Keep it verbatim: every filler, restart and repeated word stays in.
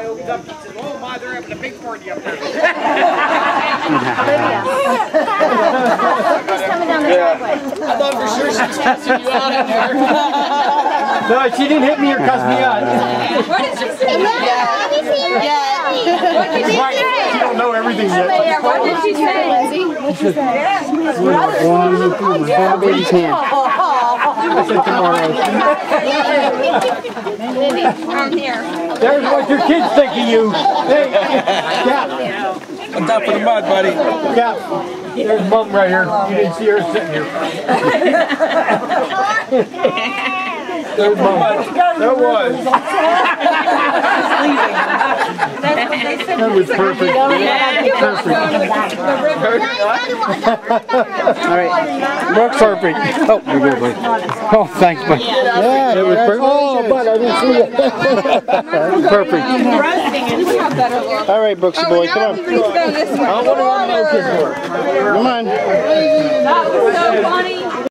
guy opens up, he says, "Oh my, they're having a big party up there." Olivia. Just coming down the driveway. I thought for sure she was cussing you out in there. No, she didn't hit me or cuss me out. What did she say? Yeah. Yeah. What did she say? You don't know everything yet. Yeah, what did she say, Lindsay? What did she say? One baby's hand. I said tomorrow. Libby, come here. There's what your kids think of you. Hey, Cap. On top of the mud, buddy. Cap. There's Mom right here. You didn't see her sitting here. There's Mom. There was. That was perfect. Perfect. All right. Brooks, perfect. Oh, you're good, buddy. Oh, thanks, buddy. Yeah, it was perfect. Oh, but I didn't see it. Perfect. All right, Brooksy boy, come on. Come on. That was so funny.